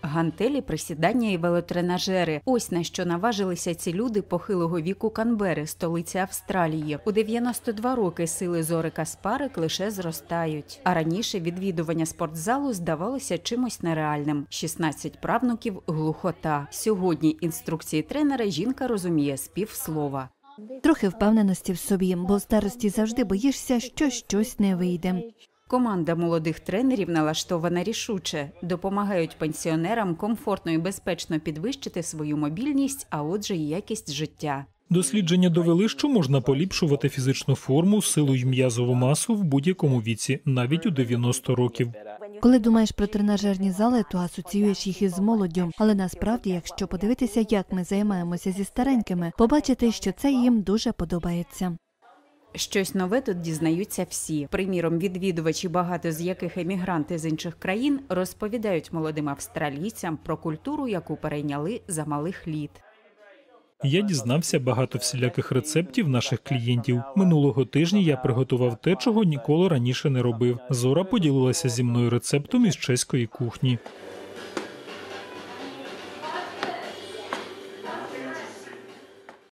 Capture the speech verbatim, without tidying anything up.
гантелі, присідання і велотренажери. Ось на що наважилися ці люди похилого віку Канберри, столиці Австралії. У дев'яносто два роки сили Зори Каспарик лише зростають. А раніше відвідування спортзалу здавалося чимось нереальним. шістнадцять правнуків – глухота. Сьогодні інструкції тренера жінка розуміє з півслова. Трохи впевненості в собі, бо в старості завжди боїшся, що щось не вийде. Команда молодих тренерів налаштована рішуче. Допомагають пенсіонерам комфортно і безпечно підвищити свою мобільність, а отже і якість життя. Дослідження довели, що можна поліпшувати фізичну форму, силу й м'язову масу в будь-якому віці, навіть у дев'яносто років. Коли думаєш про тренажерні зали, то асоціюєш їх із молоддю. Але насправді, якщо подивитися, як ми займаємося зі старенькими, побачити, що це їм дуже подобається. Щось нове тут дізнаються всі. Приміром, відвідувачі, багато з яких емігранти з інших країн, розповідають молодим австралійцям про культуру, яку перейняли за малих літ. Я дізнався багато всіляких рецептів наших клієнтів. Минулого тижня я приготував те, чого ніколи раніше не робив. Зора поділилася зі мною рецептом із чеської кухні.